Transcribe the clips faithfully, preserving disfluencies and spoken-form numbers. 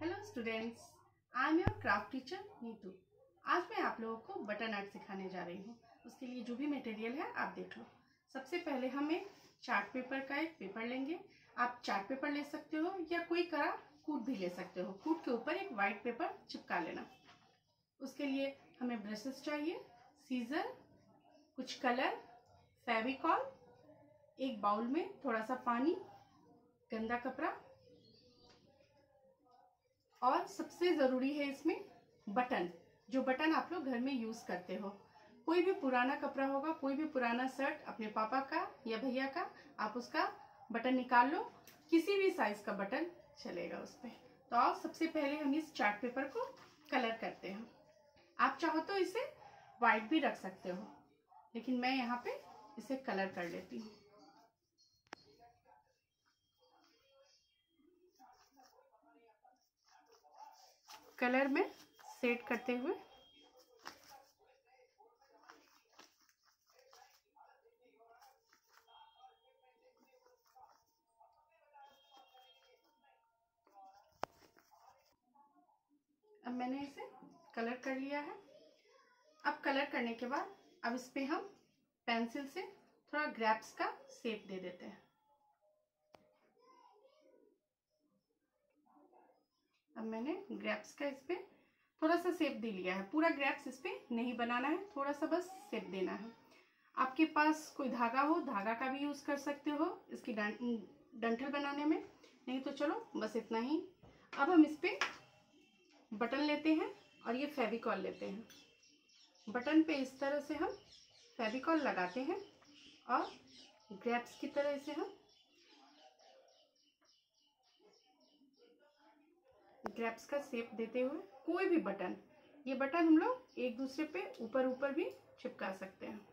Hello students, I am your craft teacher Neetu. आज मैं आप लोगों को बटन आर्ट सिखाने जा रही हूँ। उसके लिए जो भी मटेरियल है आप देख लो। सबसे पहले हम एक चार्ट पेपर का एक पेपर लेंगे। आप चार्ट पेपर ले सकते हो या कोई करा कूट भी ले सकते हो। कूट के ऊपर एक वाइट पेपर चिपका लेना। उसके लिए हमें ब्रशेस चाहिए, सीजर, कुछ कलर, फेविकॉल, एक बाउल में थोड़ा सा पानी, गंदा कपड़ा और सबसे ज़रूरी है इसमें बटन। जो बटन आप लोग घर में यूज़ करते हो, कोई भी पुराना कपड़ा होगा, कोई भी पुराना शर्ट अपने पापा का या भैया का, आप उसका बटन निकाल लो। किसी भी साइज का बटन चलेगा उस पर। तो आओ सबसे पहले हम इस चार्ट पेपर को कलर करते हैं। आप चाहो तो इसे वाइट भी रख सकते हो, लेकिन मैं यहाँ पे इसे कलर कर लेती हूँ। कलर में सेट करते हुए अब मैंने इसे कलर कर लिया है। अब कलर करने के बाद अब इस पे हम पेंसिल से थोड़ा ग्रैप्स का शेप दे देते हैं। अब मैंने ग्रैप्स का इस पे थोड़ा सा शेप दे लिया है। पूरा ग्रैप्स इस पे नहीं बनाना है, थोड़ा सा बस शेप देना है। आपके पास कोई धागा हो, धागा का भी यूज कर सकते हो इसकी डंठल बनाने में, नहीं तो चलो बस इतना ही। अब हम इस पे बटन लेते हैं और ये फेविकॉल लेते हैं। बटन पे इस तरह से हम फेविकॉल लगाते हैं और ग्रैप्स की तरह इसे हम ग्रैप्स का शेप देते हुए कोई भी बटन, ये बटन हम लोग एक दूसरे पे ऊपर ऊपर भी चिपका सकते हैं।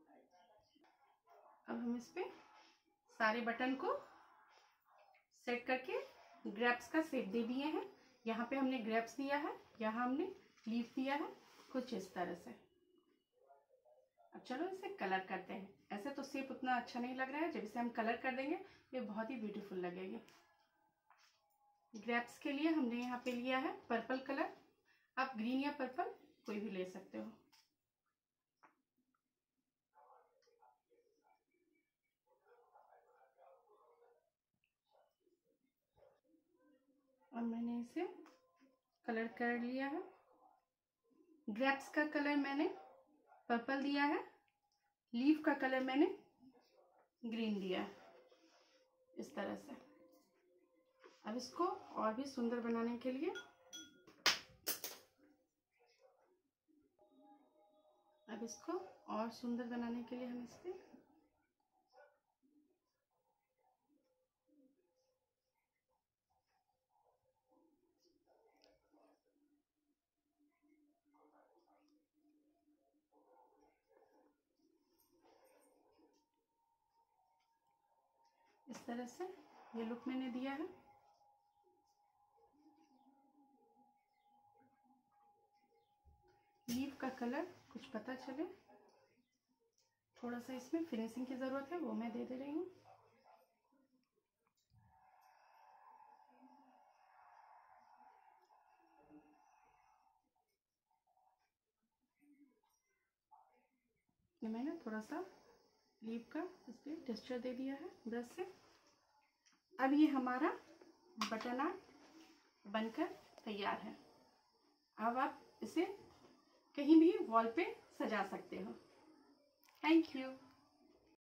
अब हम इस पे सारे बटन को सेट करके ग्रैप्स का शेप दे दिए हैं। यहाँ पे हमने ग्रैप्स दिया है, यहाँ हमने लीफ दिया है, कुछ इस तरह से। अब चलो इसे कलर करते हैं। ऐसे तो शेप उतना अच्छा नहीं लग रहा है, जब इसे हम कलर कर देंगे ये बहुत ही ब्यूटीफुल लगेगी। ग्रैप्स के लिए हमने यहाँ पे लिया है पर्पल कलर। आप ग्रीन या पर्पल कोई भी ले सकते हो। अब मैंने इसे कलर कर लिया है। ग्रैप्स का कलर मैंने पर्पल दिया है, लीफ का कलर मैंने ग्रीन दिया है, इस तरह से। अब इसको और भी सुंदर बनाने के लिए अब इसको और सुंदर बनाने के लिए हम इस पे इस तरह से ये लुक मैंने दिया है। लीफ का कलर कुछ पता चले, थोड़ा सा इसमें फिनिशिंग की जरूरत है, वो मैं दे दे रही हूँ। मैंने थोड़ा सा लीफ का इस पे टेक्सचर दे दिया है ब्रश से। अब ये हमारा बटन आर्ट बनकर तैयार है। अब आप इसे कहीं भी वॉल पे सजा सकते हो। Thank you.